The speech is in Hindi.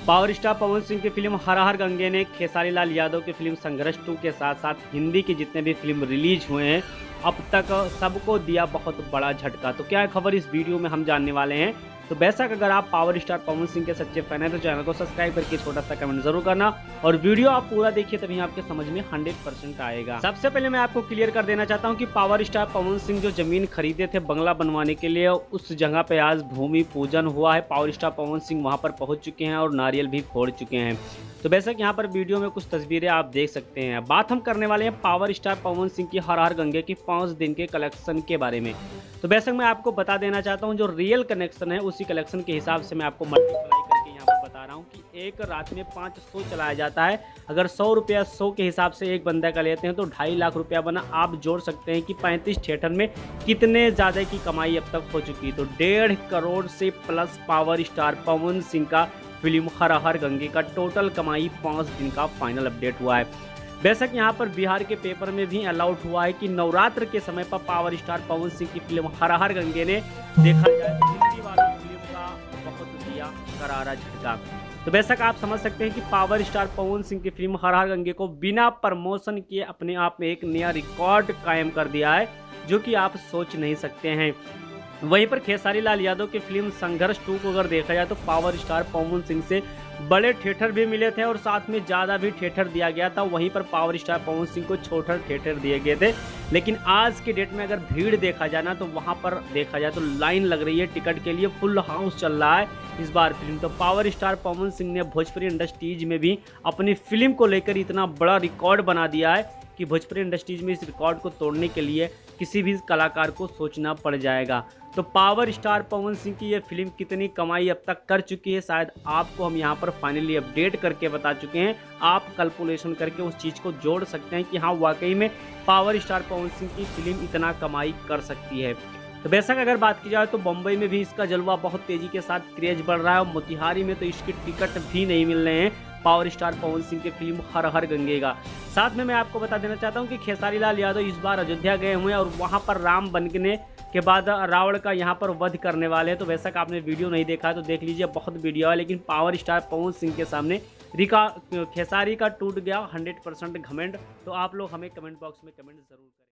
पावर स्टार पवन सिंह की फिल्म हर हर गंगे ने खेसारी लाल यादव की फिल्म संघर्ष 2 के साथ साथ हिंदी के जितने भी फिल्म रिलीज हुए हैं अब तक सबको दिया बहुत बड़ा झटका। तो क्या है खबर इस वीडियो में हम जानने वाले हैं। तो बेशक अगर आप पावर स्टार पवन सिंह के सच्चे फैन हैं तो चैनल को सब्सक्राइब करके छोटा सा कमेंट जरूर करना और वीडियो आप पूरा देखिए तभी आपके समझ में 100% आएगा। सबसे पहले मैं आपको क्लियर कर देना चाहता हूं कि पावर स्टार पवन सिंह जो जमीन खरीदे थे बंगला बनवाने के लिए उस जगह पे आज भूमि पूजन हुआ है। पावर स्टार पवन सिंह वहां पर पहुंच चुके हैं और नारियल भी फोड़ चुके हैं। तो बेशक यहाँ पर वीडियो में कुछ तस्वीरें आप देख सकते हैं। बात हम करने वाले हैं पावर स्टार पवन सिंह की हर हर गंगे की 5 दिन के कलेक्शन के बारे में। तो बेशक मैं आपको बता देना चाहता हूँ जो रियल कनेक्शन है उसी कलेक्शन के हिसाब से मैं आपको मल्टीप्लाई करके यहाँ पर बता रहा हूँ कि एक रात में 5 शो चलाया जाता है। अगर 100 रुपया शो के हिसाब से एक बंदा का लेते हैं तो 2.5 लाख रुपया बना। आप जोड़ सकते हैं कि 35 थिएटर में कितने ज़्यादा की कमाई अब तक हो चुकी है। तो 1.5 करोड़ से plus power star Pawan Singh का फिल्म हर हर गंगे का टोटल कमाई 5 दिन का फाइनल अपडेट हुआ है। बेशक यहाँ पर बिहार के पेपर में भी अलाउट हुआ है कि नवरात्र के समय पर पावर स्टार पवन सिंह की फिल्म हर हर गंगे ने देखा जाए तो हिंदी वाली फिल्म का बहुत दिया करारा झटका। तो बेशक आप समझ सकते हैं कि पावर स्टार पवन सिंह की फिल्म हर हर गंगे को बिना प्रमोशन किए अपने आप में एक नया रिकॉर्ड कायम कर दिया है जो कि आप सोच नहीं सकते हैं। वहीं पर खेसारी लाल यादव की फिल्म संघर्ष 2 को अगर देखा जाए तो पावर स्टार पवन सिंह से बड़े थिएटर भी मिले थे और साथ में ज़्यादा भी थिएटर दिया गया था। वहीं पर पावर स्टार पवन सिंह को छोटे थिएटर दिए गए थे। लेकिन आज के डेट में अगर भीड़ देखा जाए ना तो वहां पर देखा जाए तो लाइन लग रही है टिकट के लिए, फुल हाउस चल रहा है इस बार फिल्म। तो पावर स्टार पवन सिंह ने भोजपुरी इंडस्ट्रीज में भी अपनी फिल्म को लेकर इतना बड़ा रिकॉर्ड बना दिया है कि भोजपुरी इंडस्ट्रीज में इस रिकॉर्ड को तोड़ने के लिए किसी भी कलाकार को सोचना पड़ जाएगा। तो पावर स्टार पवन सिंह की ये फिल्म कितनी कमाई अब तक कर चुकी है शायद आपको हम यहाँ पर फाइनली अपडेट करके बता चुके हैं। आप कैलकुलेशन करके उस चीज़ को जोड़ सकते हैं कि हाँ वाकई में पावर स्टार पवन सिंह की फिल्म इतना कमाई कर सकती है। तो बेशक अगर बात की जाए तो बम्बई में भी इसका जलवा बहुत तेज़ी के साथ क्रेज बढ़ रहा है और मोतिहारी में तो इसके टिकट भी नहीं मिल रहे हैं पावर स्टार पवन सिंह की फिल्म हर हर गंगे का। साथ में मैं आपको बता देना चाहता हूं कि खेसारी लाल यादव इस बार अयोध्या गए हुए हैं और वहां पर राम बनने के बाद रावण का यहां पर वध करने वाले हैं। तो बेशक आपने वीडियो नहीं देखा है तो देख लीजिए, बहुत वीडियो है। लेकिन पावर स्टार पवन सिंह के सामने खेसारी का टूट गया 100% घमंड। तो आप लोग हमें कमेंट बॉक्स में कमेंट जरूर करें।